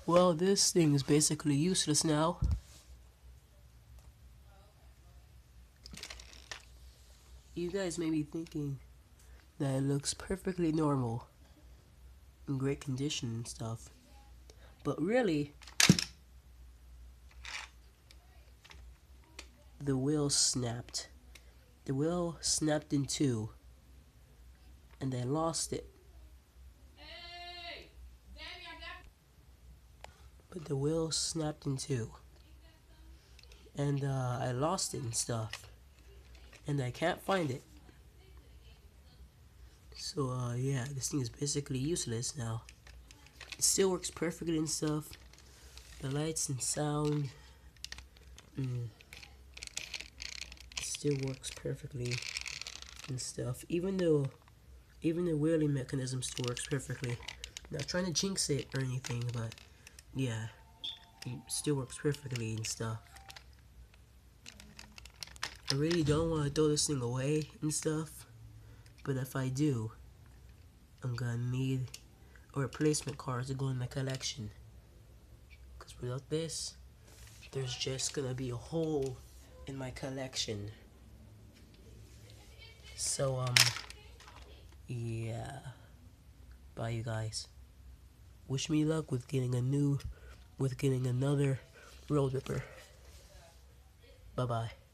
Well, this thing is basically useless now. You guys may be thinking that it looks perfectly normal, in great condition and stuff. But really, the wheel snapped. The wheel snapped in two, and I lost it. But the wheel snapped in two, and I lost it and stuff, and I can't find it. So yeah, this thing is basically useless now. It still works perfectly and stuff. The lights and sound, it still works perfectly and stuff. Even the wheeling mechanism still works perfectly. Not trying to jinx it or anything, but yeah, it still works perfectly and stuff. I really don't want to throw this thing away and stuff, but if I do, I'm gonna need a replacement card to go in my collection. Because without this, there's just gonna be a hole in my collection. So, yeah. Bye, you guys. Wish me luck with getting another Road Ripper. Bye-bye.